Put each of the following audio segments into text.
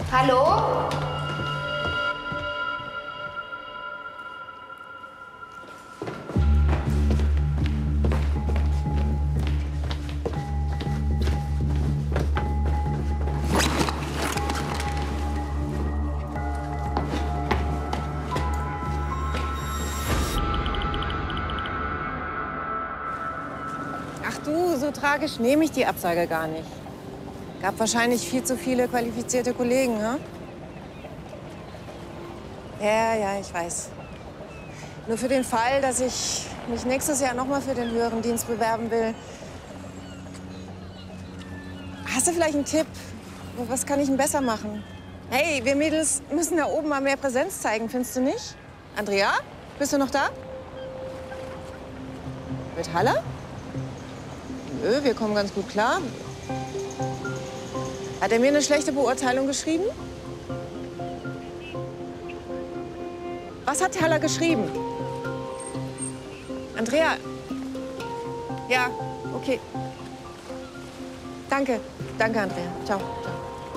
Hallo? Ach du, so tragisch nehme ich die Absage gar nicht. Gab wahrscheinlich viel zu viele qualifizierte Kollegen, ne? Ja, ich weiß. Nur für den Fall, dass ich mich nächstes Jahr noch mal für den höheren Dienst bewerben will. Hast du vielleicht einen Tipp? Was kann ich denn besser machen? Hey, wir Mädels müssen da oben mal mehr Präsenz zeigen, findest du nicht? Andrea, bist du noch da? Mit Haller? Nö, wir kommen ganz gut klar. Hat er mir eine schlechte Beurteilung geschrieben? Was hat Haller geschrieben? Andrea? Ja, okay. Danke. Danke, Andrea. Ciao. Ciao.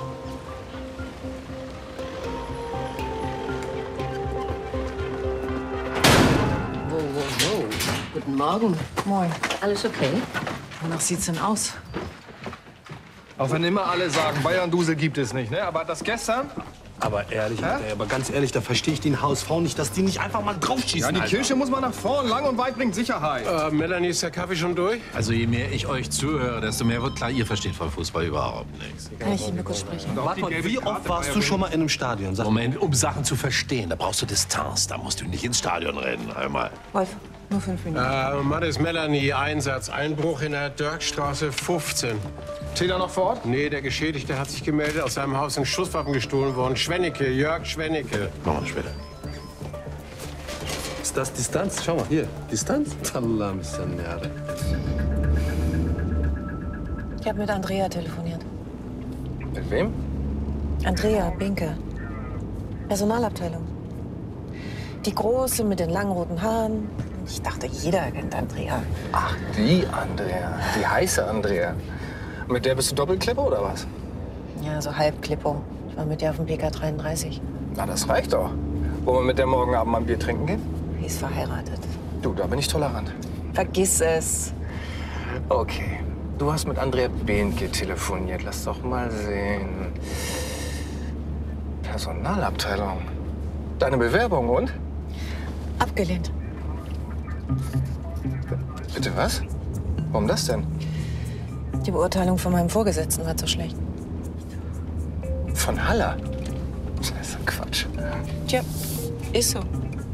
Wow. Guten Morgen. Moin. Alles okay? Wonach sieht's denn aus? Auch wenn immer alle sagen, Bayern-Dusel gibt es nicht, ne? Aber das gestern? Aber ehrlich, aber ganz ehrlich, da verstehe ich den HSV nicht, dass die nicht einfach mal draufschießen. Ja, die Alter. Kirche muss man nach vorn. Lang und weit bringt Sicherheit. Melanie, ist der Kaffee schon durch? Also je mehr ich euch zuhöre, desto mehr wird klar, ihr versteht von Fußball überhaupt nichts. Kann ich Ihnen kurz sprechen? Warte mal, wie oft warst du schon mal in einem Stadion? Sag mal. Moment, um Sachen zu verstehen, da brauchst du Distanz. Da musst du nicht ins Stadion rennen, einmal. Wolf, nur 5 Minuten. Mann ist Melanie, Einsatz, Einbruch in der Dirkstraße 15. Täter noch vor Ort? Nee, der Geschädigte hat sich gemeldet, aus seinem Haus sind Schusswaffen gestohlen worden. Schwennecke, Jörg Schwennecke. Machen wir später. Ist das Distanz? Schau mal, hier. Distanz? Allah, Missionäre. Ich habe mit Andrea telefoniert. Mit wem? Andrea Binke. Personalabteilung. Die Große mit den langen roten Haaren. Ich dachte, jeder kennt Andrea. Ach, die Andrea. Die heiße Andrea. Mit der bist du Doppelklippe oder was? Ja, so halb Klippo. Ich war mit der auf dem PK 33. Na, das reicht doch. Wollen wir mit der morgen Abend mal ein Bier trinken gehen? Die ist verheiratet. Du, da bin ich tolerant. Vergiss es. Okay. Du hast mit Andrea Behnke telefoniert. Lass doch mal sehen. Personalabteilung. Deine Bewerbung und? Abgelehnt. Bitte was? Warum das denn? Die Beurteilung von meinem Vorgesetzten war zu schlecht. Von Haller? Das ist doch Quatsch. Tja, ist so.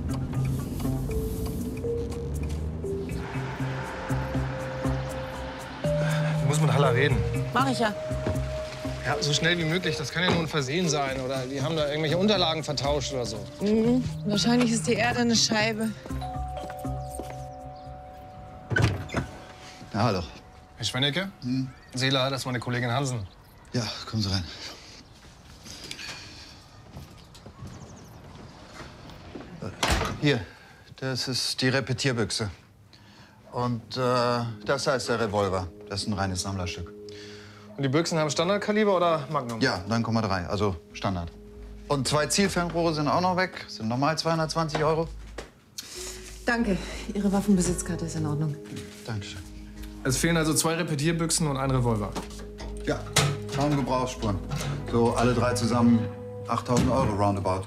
Du musst mit Haller reden. Mach ich ja. Ja, so schnell wie möglich. Das kann ja nur ein Versehen sein. Oder die haben da irgendwelche Unterlagen vertauscht oder so. Wahrscheinlich ist die Erde eine Scheibe. Ja, hallo. Herr Schwennecke? Seela, das ist meine Kollegin Hansen. Ja, kommen Sie rein. Hier, das ist die Repetierbüchse. Und das heißt der Revolver. Das ist ein reines Sammlerstück. Und die Büchsen haben Standardkaliber oder Magnum? Ja, 9,3, also Standard. Und 2 Zielfernrohre sind auch noch weg. Sind nochmal 220 €. Danke. Ihre Waffenbesitzkarte ist in Ordnung. Dankeschön. Es fehlen also 2 Repetierbüchsen und ein Revolver. Ja, kaum Gebrauchsspuren. So alle 3 zusammen 8.000 € roundabout.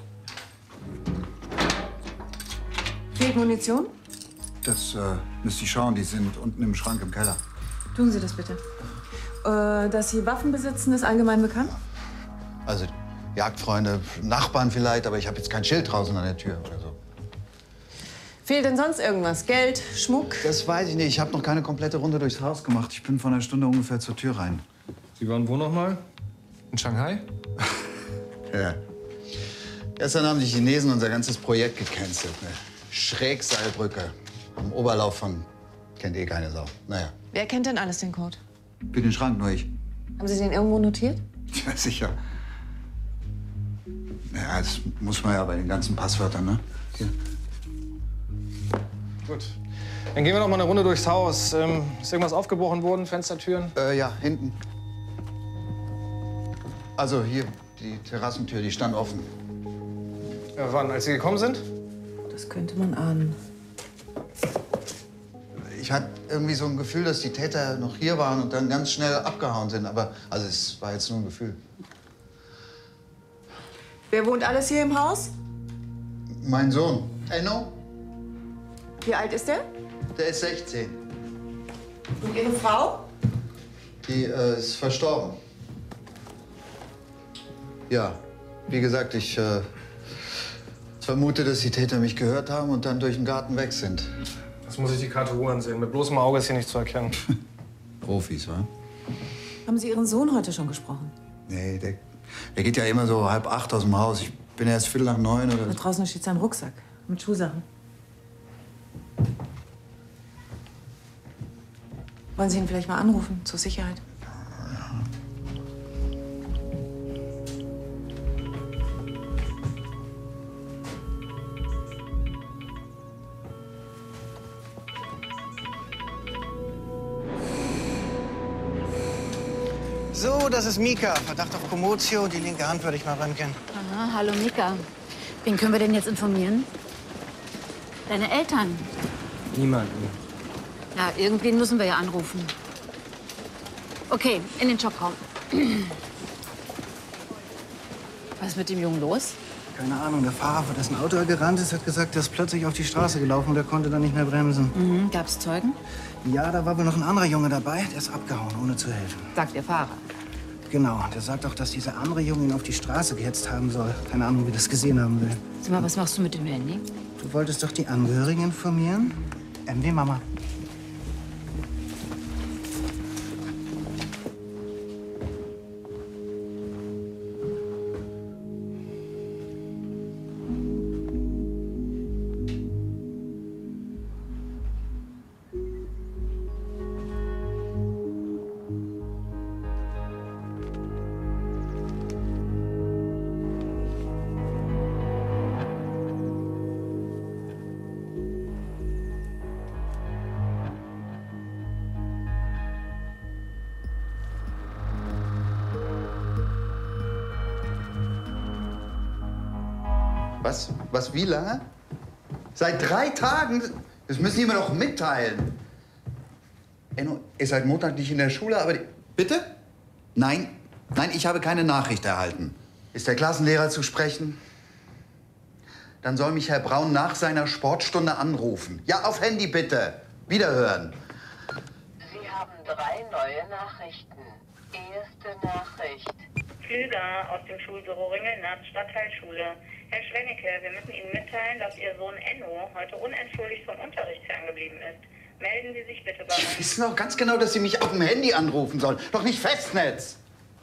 Fehlt Munition? Das müsste ich schauen. Die sind unten im Schrank im Keller. Tun Sie das bitte. Dass Sie Waffen besitzen, ist allgemein bekannt? Also Jagdfreunde, Nachbarn vielleicht, aber ich habe jetzt kein Schild draußen an der Tür oder so. Fehlt denn sonst irgendwas? Geld, Schmuck? Das weiß ich nicht. Ich habe noch keine komplette Runde durchs Haus gemacht. Ich bin vor einer Stunde ungefähr zur Tür rein. Sie waren wo noch mal? In Shanghai? Ja. Gestern haben die Chinesen unser ganzes Projekt gecancelt. Eine Schrägseilbrücke am Oberlauf von... Kennt eh keine Sau. Naja, Wer kennt denn alles den Code? für den Schrank nur ich. Haben Sie den irgendwo notiert? Ja, sicher. Ja, das muss man ja bei den ganzen Passwörtern, ne? Hier. Gut. Dann gehen wir noch mal eine Runde durchs Haus. Ist irgendwas aufgebrochen worden? Fenstertüren? Ja, hinten. Also hier, Die Terrassentür, die stand offen. Ja, wann? Als Sie gekommen sind? Das könnte man ahnen. Ich hatte irgendwie so ein Gefühl, dass die Täter noch hier waren und dann ganz schnell abgehauen sind. Aber also es war jetzt nur ein Gefühl. Wer wohnt alles hier im Haus? Mein Sohn, Enno, Wie alt ist der? der ist 16. Und Ihre Frau? Die ist verstorben. Ja, wie gesagt, ich vermute, dass die Täter mich gehört haben und dann durch den Garten weg sind. Das muss ich die Karte Ruhe ansehen. Mit bloßem Auge ist hier nicht zu erkennen. Profis, wa? Haben Sie Ihren Sohn heute schon gesprochen? Nee, der geht ja immer so 7:30 aus dem Haus. Ich bin erst 8:45 oder Da so. draußen steht sein Rucksack mit Schuhsachen. Wollen Sie ihn vielleicht mal anrufen, zur Sicherheit? So, das ist Mika. Verdacht auf Kommotio. Die linke Hand würde ich mal röntgen. Aha, hallo Mika. Wen können wir denn jetzt informieren? Deine Eltern? Niemanden. Ja, irgendwen müssen wir ja anrufen. Okay, in den Shopraum. Was ist mit dem Jungen los? Keine Ahnung. Der Fahrer, vor dessen Auto er gerannt ist, hat gesagt, der ist plötzlich auf die Straße gelaufen und der konnte dann nicht mehr bremsen. Mhm, gab's Zeugen? Ja, da war wohl noch ein anderer Junge dabei. Der ist abgehauen, ohne zu helfen. Sagt der Fahrer. Genau. Der sagt auch, dass dieser andere Junge ihn auf die Straße gehetzt haben soll. Keine Ahnung, wie das gesehen haben will. Sag mal, was machst du mit dem Handy? Du wolltest doch die Angehörigen informieren? MW Mama. Was, wie lange? Seit 3 Tagen? Das müssen Sie mir doch mitteilen. Enno ist seit Montag nicht in der Schule, aber... Bitte? Nein, ich habe keine Nachricht erhalten. Ist der Klassenlehrer zu sprechen? Dann soll mich Herr Braun nach seiner Sportstunde anrufen. Ja, auf Handy bitte. Wiederhören. Sie haben 3 neue Nachrichten. Erste Nachricht. Flüger aus dem Schulbüro Ringelnatz, Stadtteilschule. Herr Schwennecke, wir müssen Ihnen mitteilen, dass Ihr Sohn Enno heute unentschuldigt vom Unterricht ferngeblieben ist. Melden Sie sich bitte bei uns. Sie wissen doch ganz genau, dass Sie mich auf dem Handy anrufen sollen. Doch nicht Festnetz.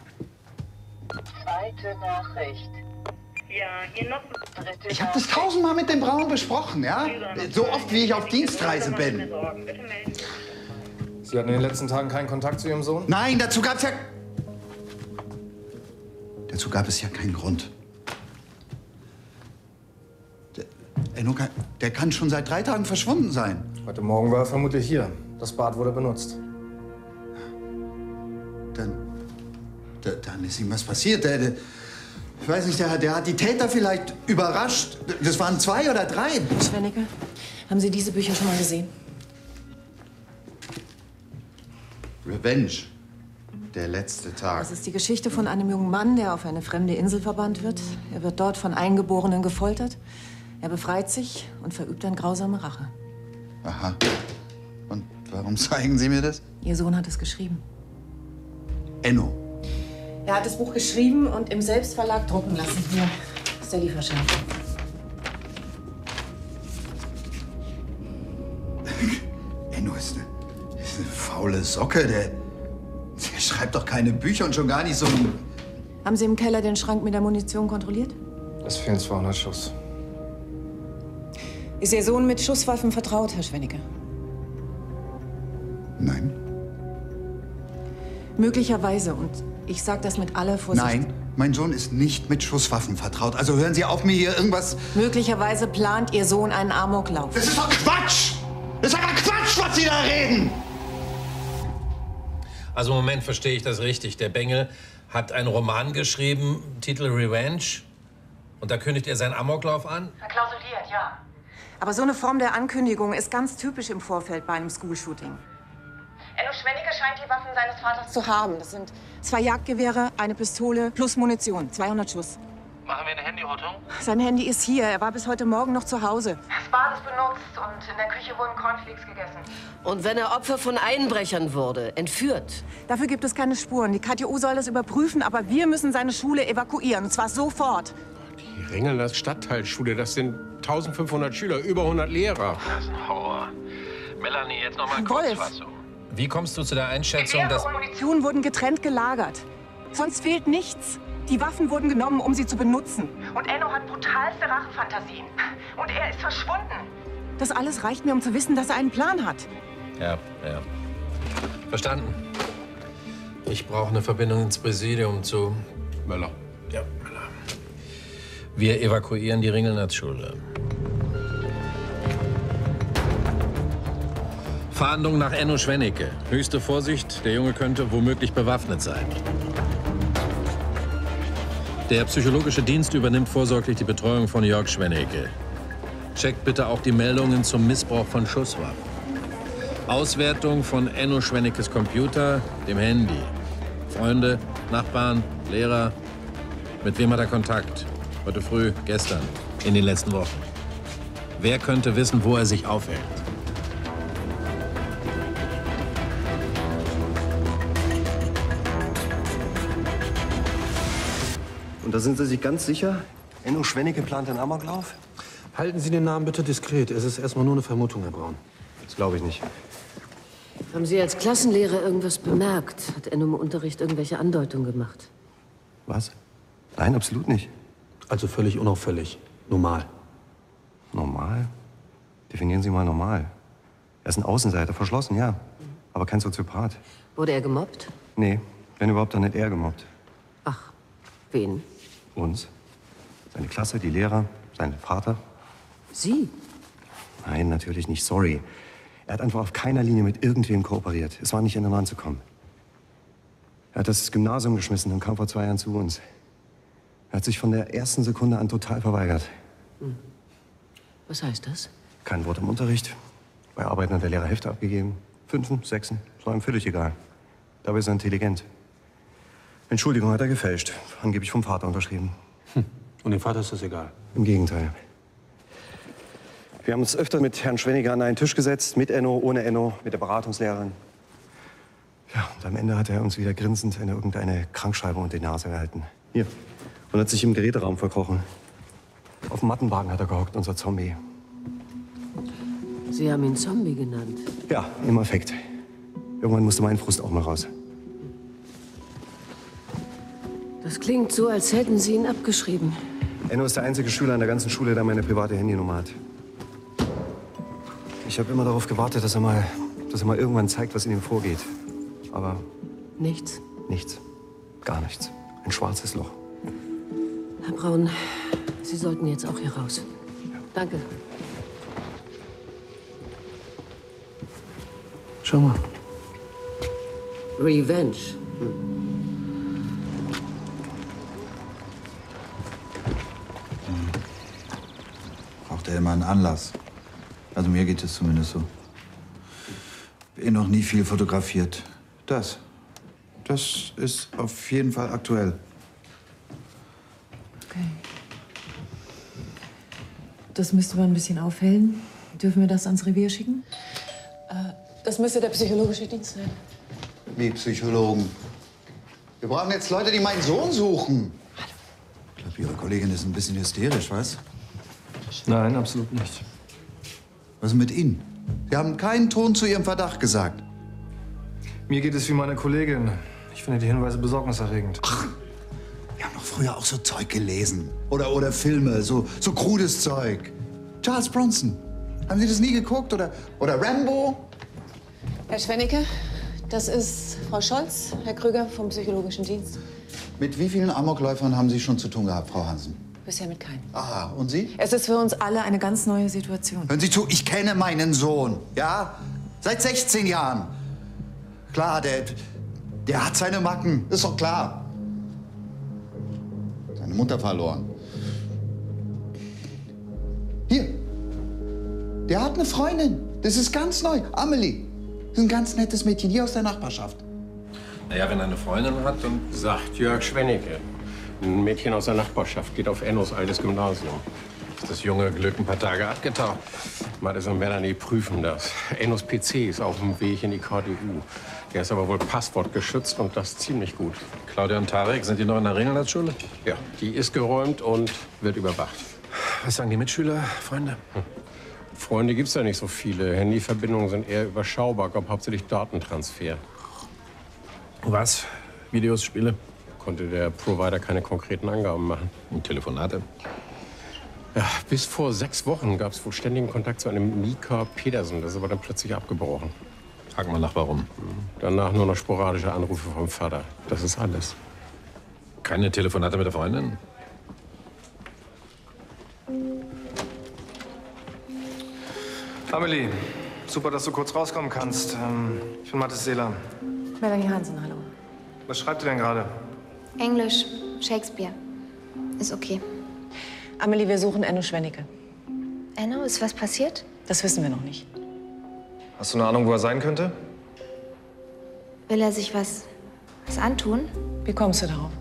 Zweite Nachricht. Ja, hier noch dritte Ich habe das 1000-mal mit dem Braun besprochen, ja? So oft, wie ich auf Dienstreise bin. Bitte melden Sie sich. Sie hatten in den letzten Tagen keinen Kontakt zu Ihrem Sohn? Nein, dazu gab es ja keinen Grund. Enno, der kann schon seit 3 Tagen verschwunden sein. Heute Morgen war er vermutlich hier. Das Bad wurde benutzt. Dann ist ihm was passiert. Ich weiß nicht, der hat die Täter vielleicht überrascht. Das waren 2 oder 3. Herr Schwennecke, haben Sie diese Bücher schon mal gesehen? Revenge. Der letzte Tag. Das ist die Geschichte von einem jungen Mann, der auf eine fremde Insel verbannt wird. Er wird dort von Eingeborenen gefoltert. Er befreit sich und verübt dann grausame Rache. Aha. Und warum zeigen Sie mir das? Ihr Sohn hat es geschrieben. Enno. Er hat das Buch geschrieben und im Selbstverlag drucken lassen. Hier ist der Lieferschein. Enno ist eine faule Socke. Der schreibt doch keine Bücher und schon gar nicht so ein... Haben Sie im Keller den Schrank mit der Munition kontrolliert? Es fehlen 200 Schuss. Ist Ihr Sohn mit Schusswaffen vertraut, Herr Schwennecke? Nein. Möglicherweise. Und ich sage das mit aller Vorsicht. Nein, mein Sohn ist nicht mit Schusswaffen vertraut. Also hören Sie auf, mir hier irgendwas... Möglicherweise plant Ihr Sohn einen Amoklauf. Das ist doch Quatsch! Das ist aber Quatsch, was Sie da reden! Also im Moment verstehe ich das richtig. Der Bengel hat einen Roman geschrieben, Titel Revenge. Und da kündigt er seinen Amoklauf an? Verklausuliert, ja. Aber so eine Form der Ankündigung ist ganz typisch im Vorfeld bei einem School-Shooting. Enno Schwennecke scheint die Waffen seines Vaters zu haben. Das sind 2 Jagdgewehre, eine Pistole plus Munition. 200 Schuss. Machen wir eine Handyortung? Sein Handy ist hier. Er war bis heute Morgen noch zu Hause. Das Bad ist benutzt und in der Küche wurden Cornflakes gegessen. Und wenn er Opfer von Einbrechern wurde, entführt? Dafür gibt es keine Spuren. Die KTU soll das überprüfen, aber wir müssen seine Schule evakuieren. Und zwar sofort. Die Ringelner Stadtteilschule, das sind 1500 Schüler, über 100 Lehrer. Das ist ein Horror. Melanie, jetzt noch mal Wolf. Kurzfassung. Wie kommst du zu der Einschätzung, Gewehre dass... und Munition wurden getrennt gelagert. Sonst fehlt nichts. Die Waffen wurden genommen, um sie zu benutzen. Und Enno hat brutalste Rachefantasien. Und er ist verschwunden. Das alles reicht mir, um zu wissen, dass er einen Plan hat. Ja. Verstanden. Ich brauche eine Verbindung ins Präsidium zu... Möller. Ja, Möller. Wir evakuieren die Ringelnatz-Schule. Fahndung nach Enno Schwennecke. Höchste Vorsicht, der Junge könnte womöglich bewaffnet sein. Der psychologische Dienst übernimmt vorsorglich die Betreuung von Jörg Schwennecke. Checkt bitte auch die Meldungen zum Missbrauch von Schusswaffen. Auswertung von Enno Schwenneckes Computer, dem Handy. Freunde, Nachbarn, Lehrer. Mit wem hat er Kontakt? Heute früh, gestern, in den letzten Wochen. Wer könnte wissen, wo er sich aufhält? Und da sind Sie sich ganz sicher? Enno Schwennecke plant den Amoklauf? Halten Sie den Namen bitte diskret. Es ist erstmal nur eine Vermutung, Herr Braun. Das glaube ich nicht. Haben Sie als Klassenlehrer irgendwas bemerkt? Hat Enno im Unterricht irgendwelche Andeutungen gemacht? Was? Nein, absolut nicht. Also völlig unauffällig. Normal. Normal? Definieren Sie mal normal. Er ist ein Außenseiter, verschlossen, ja. Aber kein Soziopath. Wurde er gemobbt? Nee, wenn überhaupt, dann nicht er gemobbt. Wen? Uns. Seine Klasse, die Lehrer, sein Vater. Sie? Nein, natürlich nicht, sorry. Er hat einfach auf keiner Linie mit irgendwem kooperiert. Es war nicht in den Rand zu kommen. Er hat das Gymnasium geschmissen und kam vor 2 Jahren zu uns. Er hat sich von der ersten Sekunde an total verweigert. Was heißt das? Kein Wort im Unterricht. Bei Arbeiten hat der Lehrer Hefte abgegeben. 5., 6., das war ihm völlig egal. Dabei ist er intelligent. Entschuldigung hat er gefälscht. Angeblich vom Vater unterschrieben. Und dem Vater ist das egal? Im Gegenteil. Wir haben uns öfter mit Herrn Schwennecke an einen Tisch gesetzt. Mit Enno, ohne Enno, mit der Beratungslehrerin. Ja, und am Ende hat er uns wieder grinsend irgendeine Krankschreibung unter die Nase gehalten. Hier. Und hat sich im Geräteraum verkrochen. Auf dem Mattenwagen hat er gehockt, unser Zombie. Sie haben ihn Zombie genannt. Ja, im Affekt. Irgendwann musste mein Frust auch mal raus. Das klingt so, als hätten Sie ihn abgeschrieben. Enno ist der einzige Schüler in der ganzen Schule, der meine private Handynummer hat. Ich habe immer darauf gewartet, dass er mal irgendwann zeigt, was in ihm vorgeht. Aber Nichts? nichts. Gar nichts. Ein schwarzes Loch. Herr Braun, Sie sollten jetzt auch hier raus. Danke. Schau mal. Revenge. Braucht er immer einen Anlass. Also mir geht es zumindest so. Bin noch nie viel fotografiert. Das ist auf jeden Fall aktuell. Okay. Das müsste man ein bisschen aufhellen. Dürfen wir das ans Revier schicken? Das müsste der psychologische Dienst sein. Wie Psychologen. Wir brauchen jetzt Leute, die meinen Sohn suchen. Ich glaube, Ihre Kollegin ist ein bisschen hysterisch, was? Nein, absolut nicht. Was ist mit Ihnen? Sie haben keinen Ton zu Ihrem Verdacht gesagt. Mir geht es wie meine Kollegin. Ich finde die Hinweise besorgniserregend. Ach, wir haben doch früher auch so Zeug gelesen. Oder Filme, so krudes Zeug. Charles Bronson. Haben Sie das nie geguckt? Oder Rambo? Herr Schwennecke, das ist Frau Scholz, Herr Krüger vom Psychologischen Dienst. Mit wie vielen Amokläufern haben Sie schon zu tun gehabt, Frau Hansen? Bisher mit keinem. Ah, und Sie? Es ist für uns alle eine ganz neue Situation. Hören Sie zu, ich kenne meinen Sohn, ja? Seit 16 Jahren. Klar, Der hat seine Macken, ist doch klar. Seine Mutter verloren. Hier. Der hat eine Freundin. Das ist ganz neu. Amelie. Das ist ein ganz nettes Mädchen hier aus der Nachbarschaft. Naja, wenn er eine Freundin hat, dann... Sagt Jörg Schwennecke. Ein Mädchen aus der Nachbarschaft geht auf Ennos altes Gymnasium. Ist das junge Glück ein paar Tage abgetaucht? Mathis und Melanie prüfen das. Ennos PC ist auf dem Weg in die KDU. Der ist aber wohl passwortgeschützt und das ziemlich gut. Claudia und Tarek, sind die noch in der Ringelnatz-Schule? Ja, die ist geräumt und wird überwacht. Was sagen die Mitschüler, Freunde? Freunde gibt's ja nicht so viele. Handyverbindungen sind eher überschaubar, glaube hauptsächlich Datentransfer. Was? Videos, Spiele? Konnte der Provider keine konkreten Angaben machen. Und Telefonate? Ja, bis vor 6 Wochen gab es wohl ständigen Kontakt zu einem Mika Pedersen. Das ist aber dann plötzlich abgebrochen. Fragen wir nach, warum. Danach nur noch sporadische Anrufe vom Vater. Das ist alles. Keine Telefonate mit der Freundin? Amelie, super, dass du kurz rauskommen kannst. Ich bin Mathis Seeler. Melanie Hansen, hallo. Was schreibt ihr denn gerade? Englisch, Shakespeare. Ist okay. Amelie, wir suchen Enno Schwennecke. Enno, ist was passiert? Das wissen wir noch nicht. Hast du eine Ahnung, wo er sein könnte? Will er sich was antun? Wie kommst du darauf?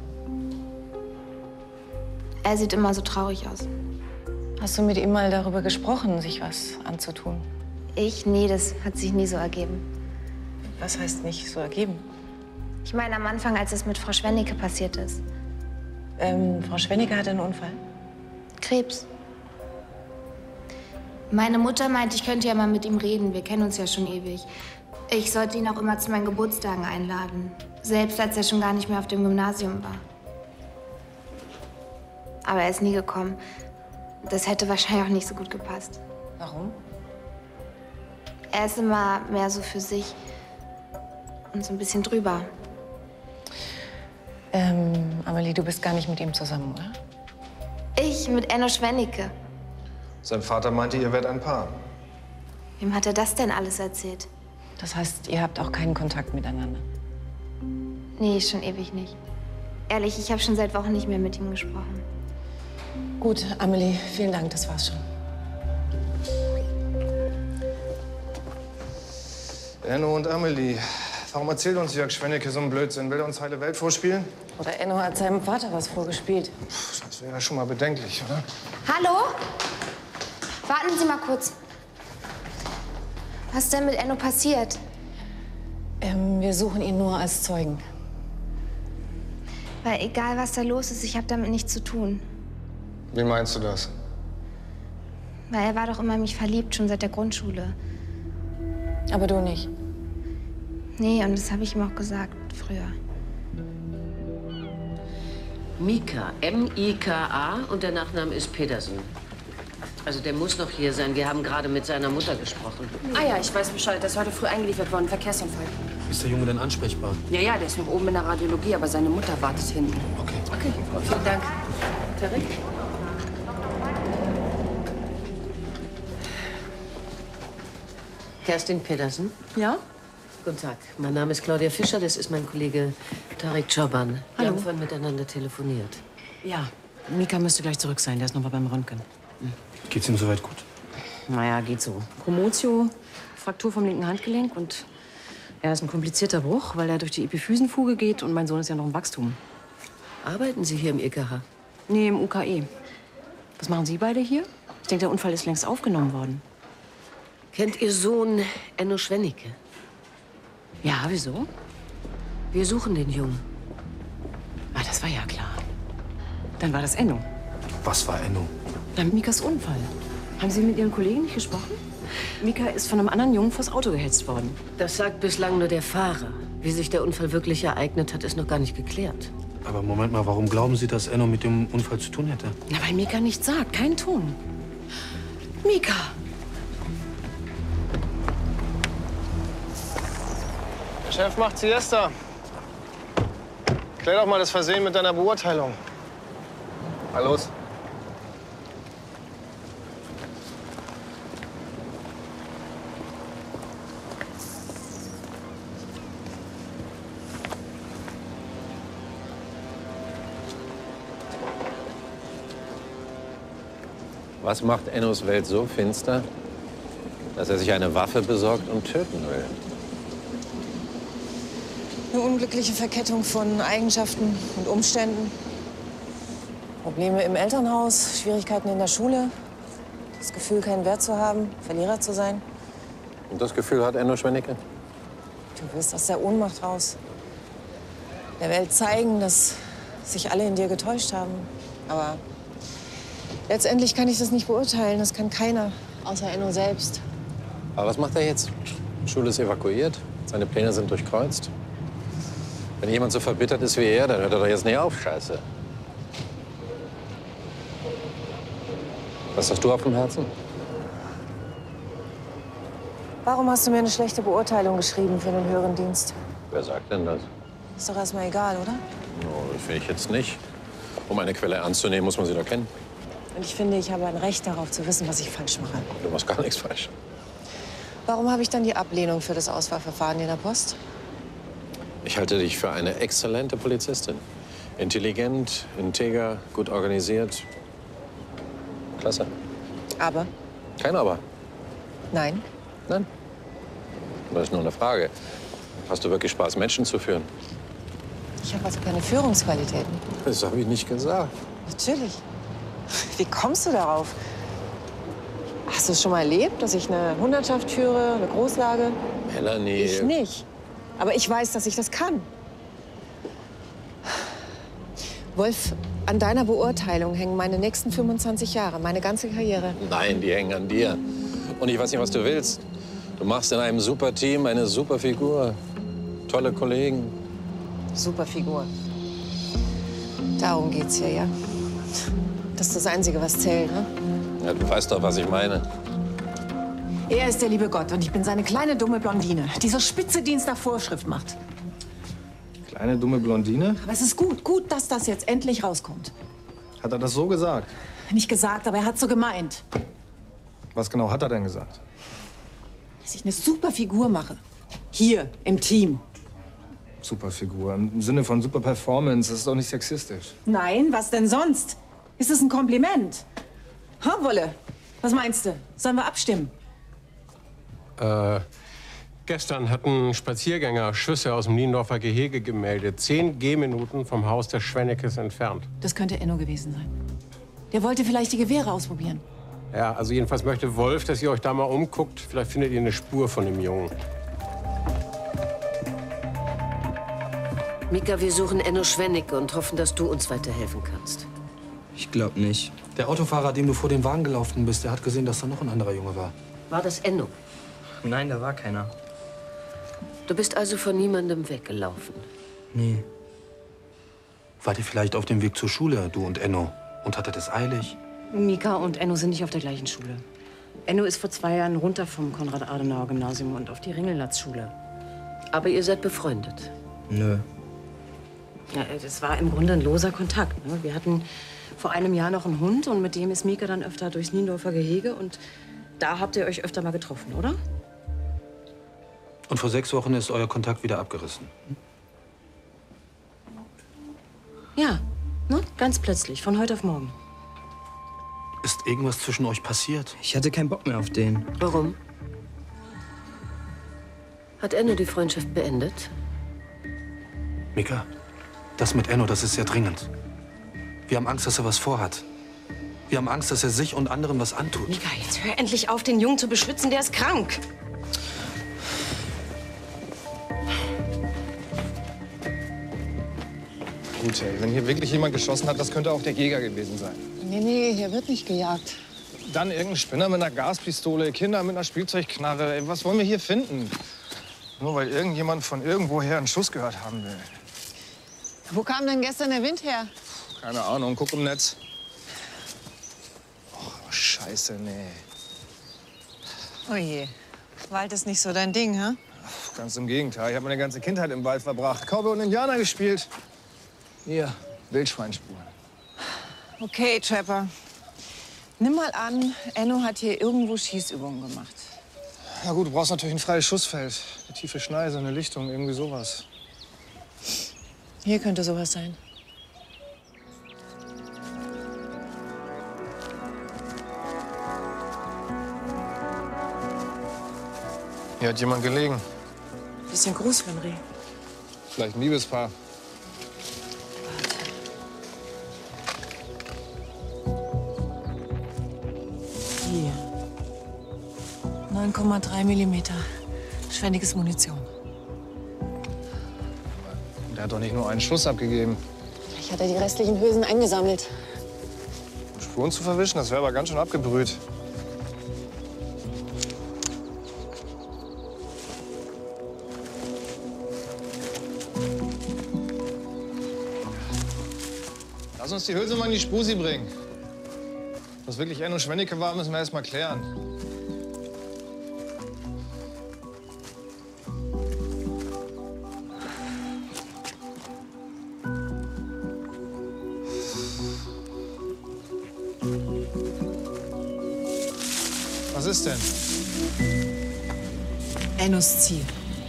Er sieht immer so traurig aus. Hast du mit ihm mal darüber gesprochen, sich was anzutun? Nee, das hat sich nie so ergeben. Was heißt nicht so ergeben? Ich meine, am Anfang, als es mit Frau Schwennecke passiert ist. Frau Schwennecke hatte einen Unfall? Krebs. Meine Mutter meinte, ich könnte ja mal mit ihm reden. Wir kennen uns ja schon ewig. Ich sollte ihn auch immer zu meinen Geburtstagen einladen. Selbst als er schon gar nicht mehr auf dem Gymnasium war. Aber er ist nie gekommen. Das hätte wahrscheinlich auch nicht so gut gepasst. Warum? Er ist immer mehr so für sich und so ein bisschen drüber. Amelie, du bist gar nicht mit ihm zusammen, oder? Ich mit Enno Schwennecke. Sein Vater meinte, ihr werdet ein Paar. Wem hat er das denn alles erzählt? Das heißt, ihr habt auch keinen Kontakt miteinander? Nee, schon ewig nicht. Ehrlich, ich habe schon seit Wochen nicht mehr mit ihm gesprochen. Gut, Amelie, vielen Dank, das war's schon. Enno und Amelie, warum erzählt uns Jörg Schwennecke so einen Blödsinn? Will er uns heile Welt vorspielen? Oder Enno hat seinem Vater was vorgespielt. Das wäre ja schon mal bedenklich, oder? Hallo? Warten Sie mal kurz. Was ist denn mit Enno passiert? Wir suchen ihn nur als Zeugen. Weil egal, was da los ist, ich habe damit nichts zu tun. Wie meinst du das? Weil er war doch immer in mich verliebt, schon seit der Grundschule. Aber du nicht? Nee, und das habe ich ihm auch gesagt, früher. Mika, M-I-K-A und der Nachname ist Pedersen. Also der muss noch hier sein. Wir haben gerade mit seiner Mutter gesprochen. Ah ja, ich weiß Bescheid. Der ist heute früh eingeliefert worden. Verkehrsunfall. Ist der Junge denn ansprechbar? Ja, der ist noch oben in der Radiologie, aber seine Mutter wartet hinten. Okay. Okay, vielen Dank. Tarek? Kerstin Pedersen? Ja? Guten Tag. Mein Name ist Claudia Fischer. Das ist mein Kollege Tarek Çoban. Wir haben vorhin miteinander telefoniert. Ja, Mika müsste gleich zurück sein. Der ist noch mal beim Röntgen. Geht's ihm soweit gut? Naja, geht so. Promotio, Fraktur vom linken Handgelenk und er ist ein komplizierter Bruch, weil er durch die Epiphysenfuge geht und mein Sohn ist ja noch im Wachstum. Arbeiten Sie hier im IKH? Nee, im UKE. Was machen Sie beide hier? Ich denke, der Unfall ist längst aufgenommen worden. Kennt Ihr Sohn Enno Schwennecke? Ja, wieso? Wir suchen den Jungen. Ah, das war ja klar. Dann war das Enno. Was war Enno? Dann Mikas Unfall. Haben Sie mit Ihren Kollegen nicht gesprochen? Mika ist von einem anderen Jungen vors Auto gehetzt worden. Das sagt bislang nur der Fahrer. Wie sich der Unfall wirklich ereignet hat, ist noch gar nicht geklärt. Aber Moment mal, warum glauben Sie, dass Enno mit dem Unfall zu tun hätte? Na, weil Mika nichts sagt, kein Ton. Mika! Der Chef macht Siesta. Klär doch mal das Versehen mit deiner Beurteilung. Mal los. Was macht Ennos Welt so finster, dass er sich eine Waffe besorgt und töten will? Eine unglückliche Verkettung von Eigenschaften und Umständen. Probleme im Elternhaus, Schwierigkeiten in der Schule, das Gefühl, keinen Wert zu haben, Verlierer zu sein. Und das Gefühl hat Enno Schwennecke? Du willst aus der Ohnmacht raus. Der Welt zeigen, dass sich alle in dir getäuscht haben. Aber letztendlich kann ich das nicht beurteilen. Das kann keiner, außer Enno selbst. Aber was macht er jetzt? Die Schule ist evakuiert, seine Pläne sind durchkreuzt. Wenn jemand so verbittert ist wie er, dann hört er doch jetzt nicht auf, Scheiße. Was hast du auf dem Herzen? Warum hast du mir eine schlechte Beurteilung geschrieben für den höheren Dienst? Wer sagt denn das? Ist doch erstmal egal, oder? No, das finde ich jetzt nicht. Um eine Quelle ernst zu nehmen, muss man sie doch kennen. Und ich finde, ich habe ein Recht darauf zu wissen, was ich falsch mache. Du machst gar nichts falsch. Warum habe ich dann die Ablehnung für das Auswahlverfahren in der Post? Ich halte dich für eine exzellente Polizistin. Intelligent, integer, gut organisiert. Klasse. Aber? Kein Aber. Nein. Nein. Das ist nur eine Frage. Hast du wirklich Spaß, Menschen zu führen? Ich habe also keine Führungsqualitäten. Das habe ich nicht gesagt. Natürlich. Wie kommst du darauf? Hast du es schon mal erlebt, dass ich eine Hundertschaft führe, eine Großlage? Melanie. Ich nicht. Aber ich weiß, dass ich das kann. Wolf, an deiner Beurteilung hängen meine nächsten 25 Jahre, meine ganze Karriere. Nein, die hängen an dir. Und ich weiß nicht, was du willst. Du machst in einem super Team eine super Figur. Tolle Kollegen. Super Figur. Darum geht's hier, ja? Das ist das Einzige, was zählt, ne? Ja, du weißt doch, was ich meine. Er ist der liebe Gott und ich bin seine kleine, dumme Blondine, die so spitze Dienst nach Vorschrift macht. Kleine, dumme Blondine? Aber es ist gut, dass das jetzt endlich rauskommt. Hat er das so gesagt? Nicht gesagt, aber er hat so gemeint. Was genau hat er denn gesagt? Dass ich eine super Figur mache. Hier, im Team. Super Figur. Im Sinne von super Performance. Das ist doch nicht sexistisch. Nein, was denn sonst? Ist es ein Kompliment? Ha, Wolle? Was meinst du? Sollen wir abstimmen? Gestern hatten Spaziergänger Schüsse aus dem Niendorfer Gehege gemeldet. 10 Gehminuten vom Haus der Schwenneckes entfernt. Das könnte Enno gewesen sein. Der wollte vielleicht die Gewehre ausprobieren. Ja, also jedenfalls möchte Wolf, dass ihr euch da mal umguckt. Vielleicht findet ihr eine Spur von dem Jungen. Mika, wir suchen Enno Schwennecke und hoffen, dass du uns weiterhelfen kannst. Ich glaube nicht. Der Autofahrer, dem du vor den Wagen gelaufen bist, der hat gesehen, dass da noch ein anderer Junge war. War das Enno? Nein, da war keiner. Du bist also von niemandem weggelaufen? Nee. Wart ihr vielleicht auf dem Weg zur Schule, du und Enno? Und hattet es eilig? Mika und Enno sind nicht auf der gleichen Schule. Enno ist vor 2 Jahren runter vom Konrad-Adenauer-Gymnasium und auf die Ringelnatz-Schule. Aber ihr seid befreundet? Nö. Ja, das war im Grunde ein loser Kontakt. Ne? Wir hatten vor einem Jahr noch einen Hund und mit dem ist Mika dann öfter durchs Niendorfer Gehege und da habt ihr euch öfter mal getroffen, oder? Und vor 6 Wochen ist euer Kontakt wieder abgerissen. Ja, ne? Ganz plötzlich, von heute auf morgen. Ist irgendwas zwischen euch passiert? Ich hatte keinen Bock mehr auf den. Warum? Hat Enno die Freundschaft beendet? Mika, das mit Enno, das ist sehr dringend. Wir haben Angst, dass er was vorhat. Wir haben Angst, dass er sich und anderen was antut. Mika, jetzt hör endlich auf, den Jungen zu beschützen, der ist krank. Gut, ey, wenn hier wirklich jemand geschossen hat, das könnte auch der Jäger gewesen sein. Nee, hier wird nicht gejagt. Dann irgendein Spinner mit einer Gaspistole, Kinder mit einer Spielzeugknarre. Ey, was wollen wir hier finden? Nur weil irgendjemand von irgendwoher einen Schuss gehört haben will. Wo kam denn gestern der Wind her? Keine Ahnung, guck im Netz. Oh, Scheiße, nee. Oh je. Wald ist nicht so dein Ding, hä? Ganz im Gegenteil. Ich habe meine ganze Kindheit im Wald verbracht. Cowboy und Indianer gespielt. Hier, Wildschweinspuren. Okay, Trapper. Nimm mal an, Enno hat hier irgendwo Schießübungen gemacht. Ja gut, du brauchst natürlich ein freies Schussfeld. Eine tiefe Schneise, eine Lichtung, irgendwie sowas. Hier könnte sowas sein. Hier hat jemand gelegen. Bisschen Gruß für Henry. Vielleicht ein Liebespaar. Hier. 9,3 Millimeter. Schwenniges Munition. Der hat doch nicht nur einen Schuss abgegeben. Vielleicht hat er die restlichen Hülsen eingesammelt. Um Spuren zu verwischen, das wäre aber ganz schön abgebrüht. Lass uns die Hülse mal in die Spusi bringen. Was wirklich Enno Schwenneke war, müssen wir erst mal klären. Was ist denn? Ennos Ziel.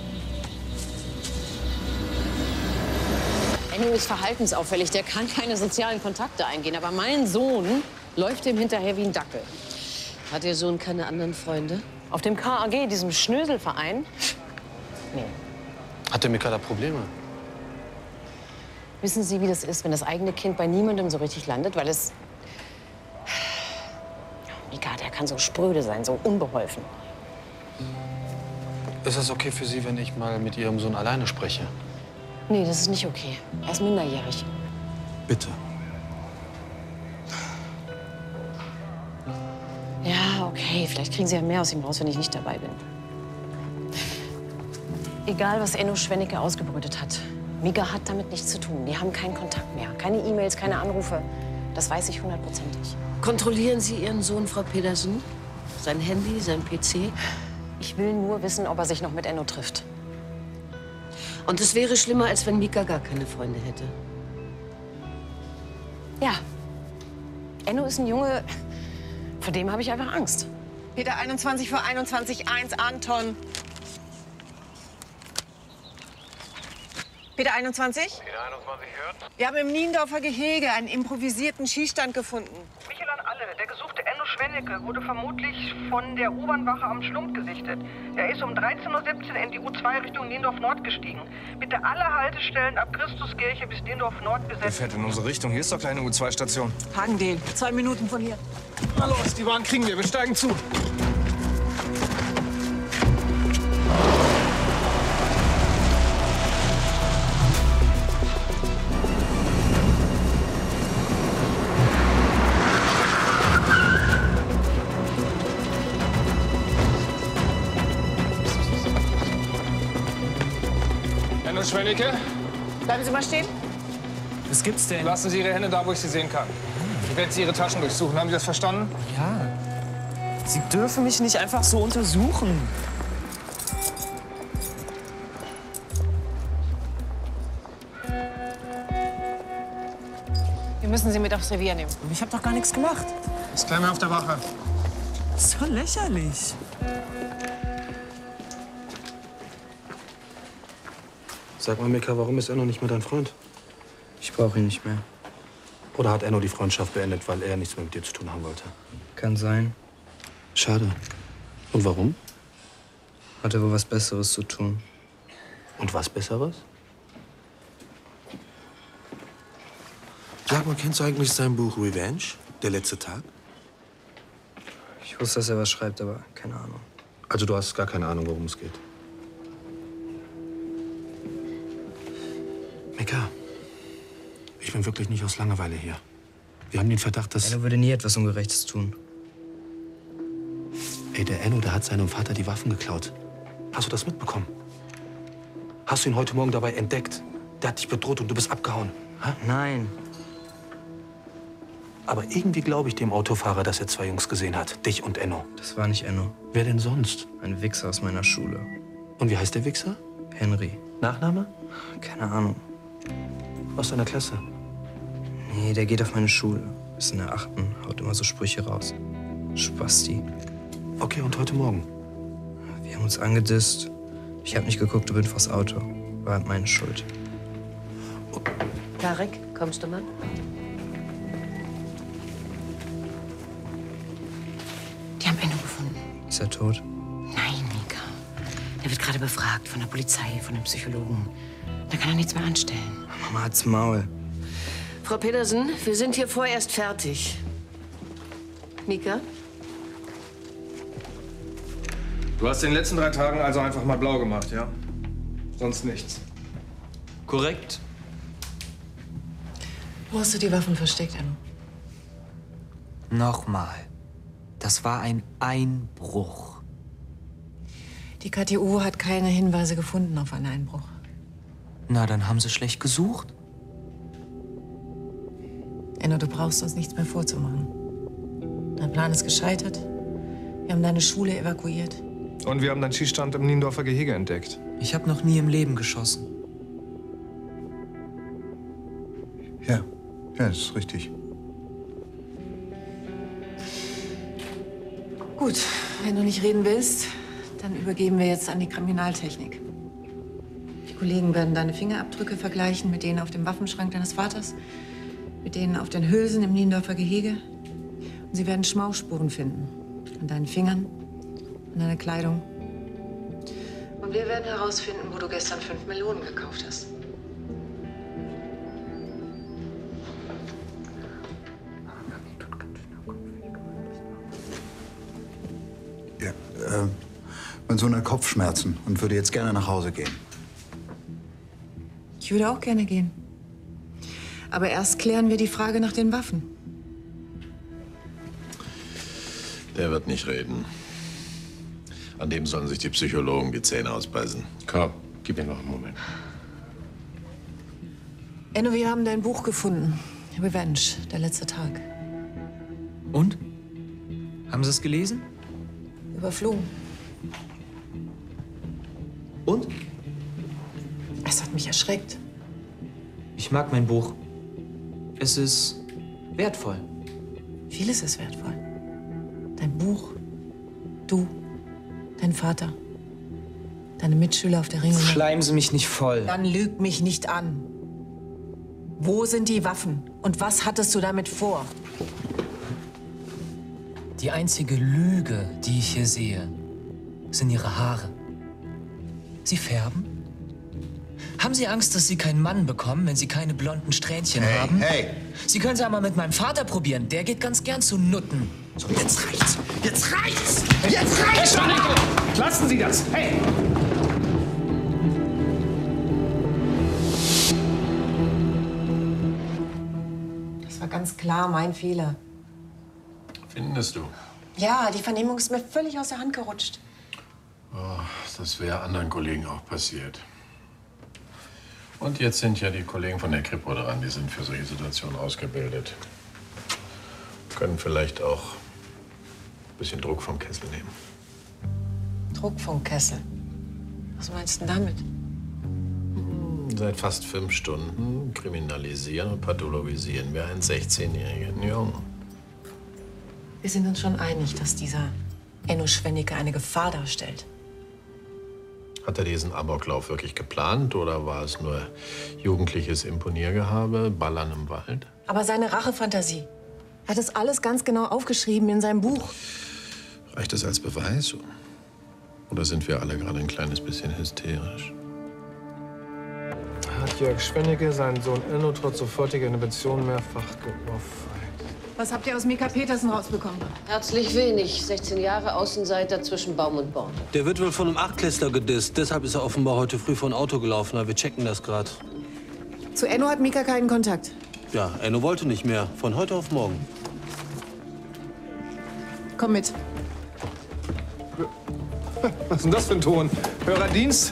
Enno ist verhaltensauffällig, der kann keine sozialen Kontakte eingehen. Aber mein Sohn läuft ihm hinterher wie ein Dackel. Hat Ihr Sohn keine anderen Freunde? Auf dem KAG, diesem Schnöselverein? Nee. Hat der Mika da Probleme? Wissen Sie, wie das ist, wenn das eigene Kind bei niemandem so richtig landet? Weil es... Mika, der kann so spröde sein, so unbeholfen. Ist es okay für Sie, wenn ich mal mit Ihrem Sohn alleine spreche? Nee, das ist nicht okay. Er ist minderjährig. Bitte. Ja, okay. Vielleicht kriegen Sie ja mehr aus ihm raus, wenn ich nicht dabei bin. Egal, was Enno Schwenneke ausgebrütet hat. Mika hat damit nichts zu tun. Die haben keinen Kontakt mehr. Keine E-Mails, keine Anrufe. Das weiß ich 100%. Kontrollieren Sie Ihren Sohn, Frau Pedersen? Sein Handy, sein PC? Ich will nur wissen, ob er sich noch mit Enno trifft. Und es wäre schlimmer, als wenn Mika gar keine Freunde hätte. Ja. Enno ist ein Junge, vor dem habe ich einfach Angst. Peter 21 vor 21, 1 Anton. Peter 21? Peter 21 hört. Wir haben im Niendorfer Gehege einen improvisierten Schießstand gefunden. Michel an alle. Der gesuchte Enno Schwenneke wurde vermutlich von der U-Bahn-Wache am Schlump gesichtet. Er ist um 13:17 Uhr in die U2 Richtung Niendorf Nord gestiegen. Bitte alle Haltestellen ab Christuskirche bis Niendorf Nord Der besetzen. fährt in unsere Richtung. Hier ist doch kleine U2-Station. Hagendel, 2 Minuten von hier. Na los, die Bahn kriegen wir. Wir steigen zu. Enno Schwenneke? Bleiben Sie mal stehen. Was gibt's denn? Lassen Sie Ihre Hände da, wo ich sie sehen kann. Ich werde Sie Ihre Taschen durchsuchen. Haben Sie das verstanden? Ja. Sie dürfen mich nicht einfach so untersuchen. Wir müssen Sie mit aufs Revier nehmen. Ich habe doch gar nichts gemacht. Ist gleich mal auf der Wache. Das ist doch lächerlich. Sag mal, Mika, warum ist Enno nicht mehr dein Freund? Ich brauche ihn nicht mehr. Oder hat Enno die Freundschaft beendet, weil er nichts mehr mit dir zu tun haben wollte? Kann sein. Schade. Und warum? Hatte wohl was Besseres zu tun. Und was Besseres? Sag mal, kennst du eigentlich sein Buch Revenge? Der letzte Tag? Ich wusste, dass er was schreibt, aber keine Ahnung. Also du hast gar keine Ahnung, worum es geht. Mika, ich bin wirklich nicht aus Langeweile hier. Wir haben den Verdacht, dass... Enno würde nie etwas Ungerechtes tun. Ey, der Enno, der hat seinem Vater die Waffen geklaut. Hast du das mitbekommen? Hast du ihn heute Morgen dabei entdeckt? Der hat dich bedroht und du bist abgehauen. Ha? Nein. Aber irgendwie glaube ich dem Autofahrer, dass er 2 Jungs gesehen hat. Dich und Enno. Das war nicht Enno. Wer denn sonst? Ein Wichser aus meiner Schule. Und wie heißt der Wichser? Henry. Nachname? Keine Ahnung. Aus deiner Klasse? Nee, der geht auf meine Schule. Ist in der 8. Haut immer so Sprüche raus. Spasti. Okay, und heute Morgen? Wir haben uns angedisst. Ich habe nicht geguckt, du bin vors Auto. War meine Schuld. Tarek, kommst du mal? Die haben Enno gefunden. Ist er tot? Nein, Mika. Er wird gerade befragt von der Polizei, von einem Psychologen. Da kann er nichts mehr anstellen. Mama hat's Maul. Frau Pedersen, wir sind hier vorerst fertig. Mika? Du hast in den letzten 3 Tagen also einfach mal blau gemacht, ja? Sonst nichts. Korrekt. Wo hast du die Waffen versteckt, Enno? Nochmal. Das war ein Einbruch. Die KTU hat keine Hinweise gefunden auf einen Einbruch. Na, dann haben sie schlecht gesucht. Enno, du brauchst uns nichts mehr vorzumachen. Dein Plan ist gescheitert. Wir haben deine Schule evakuiert. Und wir haben deinen Schießstand im Niendorfer Gehege entdeckt. Ich habe noch nie im Leben geschossen. Ja, das ist richtig. Gut, wenn du nicht reden willst, dann übergeben wir jetzt an die Kriminaltechnik. Die Kollegen werden deine Fingerabdrücke vergleichen mit denen auf dem Waffenschrank deines Vaters, mit denen auf den Hülsen im Niendorfer Gehege. Und sie werden Schmausspuren finden. An deinen Fingern, an deiner Kleidung. Und wir werden herausfinden, wo du gestern 5 Melonen gekauft hast. Ja, mein Sohn hat Kopfschmerzen und würde jetzt gerne nach Hause gehen. Ich würde auch gerne gehen. Aber erst klären wir die Frage nach den Waffen. Der wird nicht reden. An dem sollen sich die Psychologen die Zähne ausbeißen. Komm, gib mir noch einen Moment. Enno, wir haben dein Buch gefunden. Revenge, der letzte Tag. Und? Haben Sie es gelesen? Überflogen. Und? Es hat mich erschreckt. Ich mag mein Buch. Es ist wertvoll. Vieles ist wertvoll. Dein Buch, du, dein Vater, deine Mitschüler auf der Ringe. Schleimen Sie mich nicht voll. Dann lüg mich nicht an. Wo sind die Waffen? Und was hattest du damit vor? Die einzige Lüge, die ich hier sehe, sind Ihre Haare. Sie färben? Haben Sie Angst, dass Sie keinen Mann bekommen, wenn Sie keine blonden Strähnchen haben? Hey! Sie können es ja mal mit meinem Vater probieren. Der geht ganz gern zu Nutten. So, jetzt reicht's! Jetzt reicht's! Jetzt reicht's! Herr Schwanecke, lassen Sie das! Hey! Das war ganz klar mein Fehler. Findest du? Ja, die Vernehmung ist mir völlig aus der Hand gerutscht. Oh, das wäre anderen Kollegen auch passiert. Und jetzt sind ja die Kollegen von der Kripo dran. Die sind für solche Situationen ausgebildet. Können vielleicht auch ein bisschen Druck vom Kessel nehmen. Druck vom Kessel. Was meinst du denn damit? Seit fast 5 Stunden kriminalisieren und pathologisieren wir einen 16-jährigen Jungen. Wir sind uns schon einig, dass dieser Enno Schwennecke eine Gefahr darstellt. Hat er diesen Amoklauf wirklich geplant oder war es nur jugendliches Imponiergehabe, Ballern im Wald? Aber seine Rachefantasie. Er hat das alles ganz genau aufgeschrieben in seinem Buch. Reicht das als Beweis? Oder sind wir alle gerade ein kleines bisschen hysterisch? Hat Jörg Schwennecke seinen Sohn Enno trotz sofortiger Intervention mehrfach geohrfeigt. Was habt ihr aus Mika Petersen rausbekommen? Herzlich wenig. 16 Jahre Außenseiter zwischen Baum und Born. Der wird wohl von einem Achtklässler gedisst. Deshalb ist er offenbar heute früh vor ein Auto gelaufen. Wir checken das gerade. Zu Enno hat Mika keinen Kontakt. Ja, Enno wollte nicht mehr. Von heute auf morgen. Komm mit. Was ist denn das für ein Ton? Hörerdienst?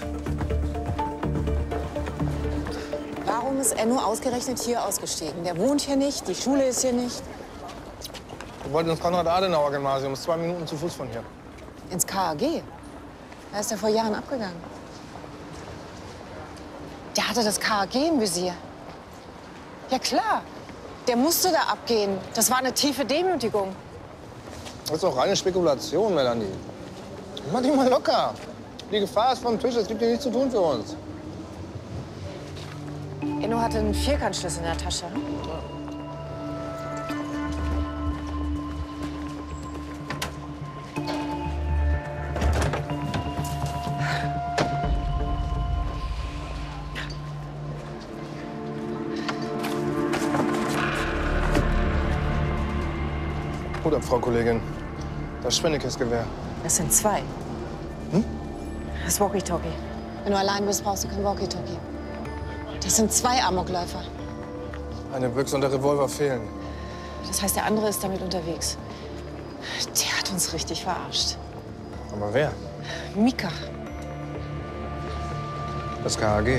Warum ist Enno ausgerechnet hier ausgestiegen? Der wohnt hier nicht, die Schule ist hier nicht. Wir wollten ins Konrad-Adenauer-Gymnasium. Das ist 2 Minuten zu Fuß von hier. Ins KAG? Da ist er vor Jahren abgegangen. Der hatte das KAG im Visier. Ja klar, der musste da abgehen. Das war eine tiefe Demütigung. Das ist doch reine Spekulation, Melanie. Mach dich mal locker. Die Gefahr ist vom Tisch, es gibt hier nichts zu tun für uns. Enno hatte einen Vierkantschlüssel in der Tasche. Hut ab, Frau Kollegin. Das ist Schwennekes Gewehr. Das sind 2. Das Walkie-Talkie. Wenn du allein bist, brauchst du kein Walkie-Talkie. Das sind 2 Amokläufer. Eine Büchse und der Revolver fehlen. Das heißt, der andere ist damit unterwegs. Der hat uns richtig verarscht. Aber wer? Mika. Das KAG.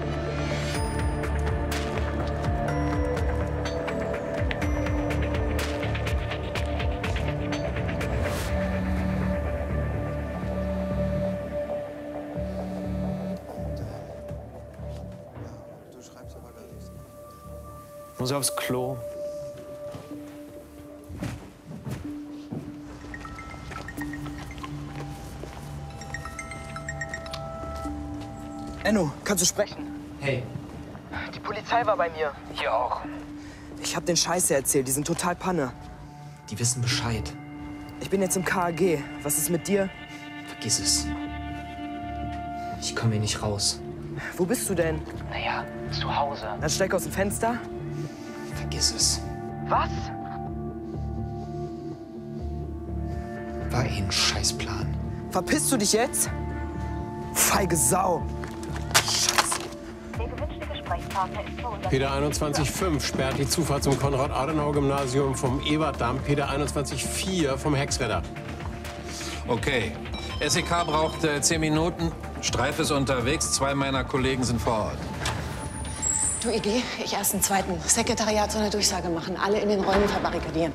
Muss ich aufs Klo? Enno, kannst du sprechen? Hey. Die Polizei war bei mir. Hier auch. Ich hab den Scheiße erzählt, die sind total Panne. Die wissen Bescheid. Ich bin jetzt im KAG. Was ist mit dir? Vergiss es. Ich komme hier nicht raus. Wo bist du denn? Naja, zu Hause. Dann steig aus dem Fenster. Vergiss es. Was? War eh ein Scheißplan. Verpisst du dich jetzt? Feige Sau. Der gewünschte Gesprächspartner ist verunsichert. Peter 21,5 sperrt die Zufahrt zum Konrad-Adenauer-Gymnasium vom Ebertdamm. Peter 21,4 vom Hexredder. Okay. SEK braucht 10 Minuten. Streif ist unterwegs. 2 meiner Kollegen sind vor Ort. Du, Iggy, ich erst einen zweiten. Sekretariat soll eine Durchsage machen. Alle in den Räumen verbarrikadieren.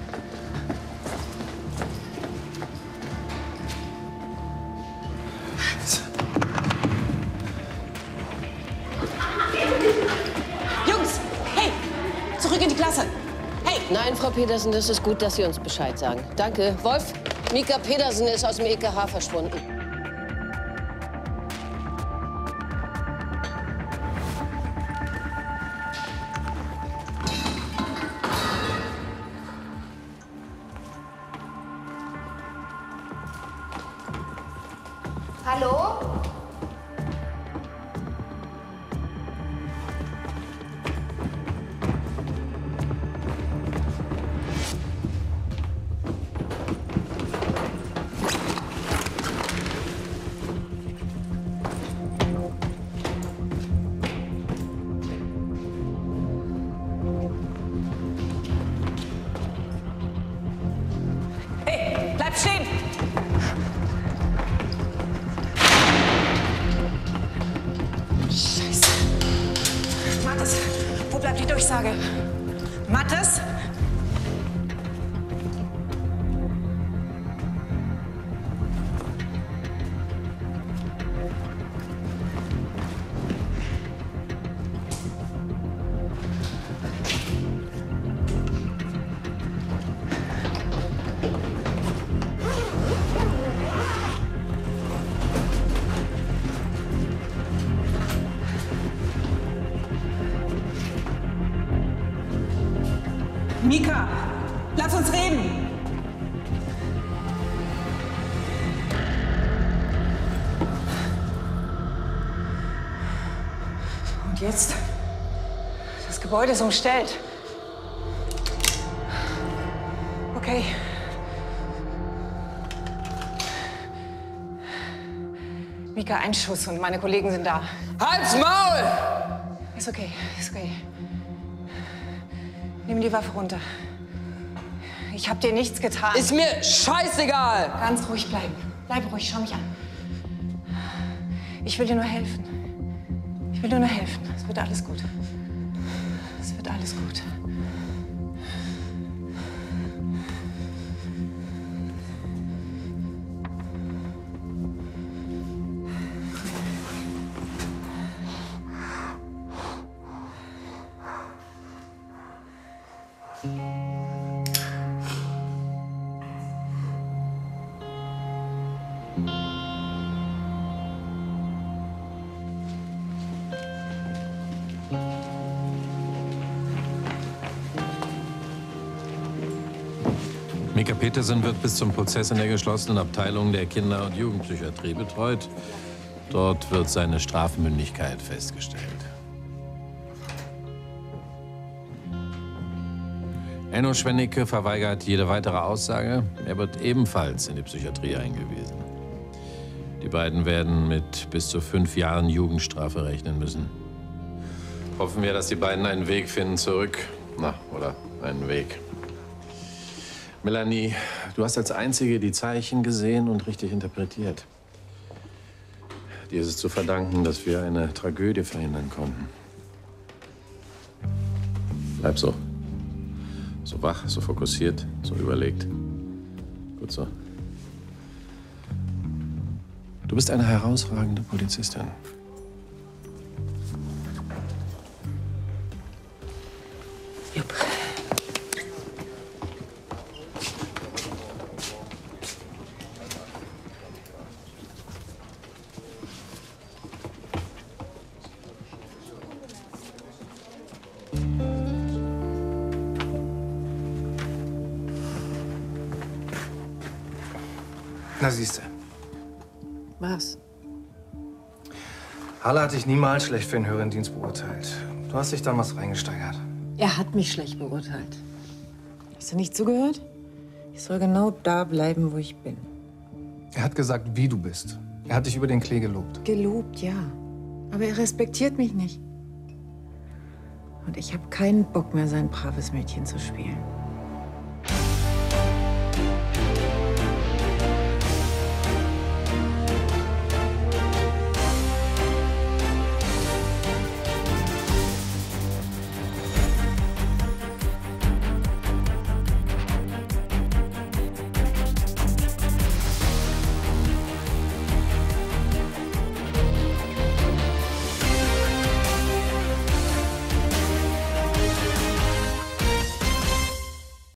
Jungs, hey, zurück in die Klasse. Hey! Nein, Frau Petersen, das ist gut, dass Sie uns Bescheid sagen. Danke. Wolf, Mika Petersen ist aus dem EKH verschwunden. Hallo? Hey, bleib stehen! Scheiße. Mathis, wo bleibt die Durchsage? Mathis? Mika, lass uns reden. Und jetzt? Das Gebäude ist umstellt. Okay. Mika, ein Schuss und meine Kollegen sind da. Halt's Maul! Ist okay, ist okay. Nimm die Waffe runter. Ich hab dir nichts getan. Ist mir scheißegal! Ganz ruhig bleiben. Bleib ruhig, schau mich an. Ich will dir nur helfen. Ich will dir nur helfen. Es wird alles gut. Es wird alles gut. Mika Petersen wird bis zum Prozess in der geschlossenen Abteilung der Kinder- und Jugendpsychiatrie betreut. Dort wird seine Strafmündigkeit festgestellt. Enno Schwennecke verweigert jede weitere Aussage. Er wird ebenfalls in die Psychiatrie eingewiesen. Die beiden werden mit bis zu 5 Jahren Jugendstrafe rechnen müssen. Hoffen wir, dass die beiden einen Weg finden zurück. Na, oder einen Weg. Melanie, du hast als Einzige die Zeichen gesehen und richtig interpretiert. Dir ist es zu verdanken, dass wir eine Tragödie verhindern konnten. Bleib so. So wach, so fokussiert, so überlegt. Gut so. Du bist eine herausragende Polizistin. Jupp. Na, siehste. Was? Halle hat dich niemals schlecht für den höheren Dienst beurteilt. Du hast dich damals reingesteigert. Er hat mich schlecht beurteilt. Hast du nicht zugehört? Ich soll genau da bleiben, wo ich bin. Er hat gesagt, wie du bist. Er hat dich über den Klee gelobt. Gelobt, ja. Aber er respektiert mich nicht. Und ich habe keinen Bock mehr, sein braves Mädchen zu spielen.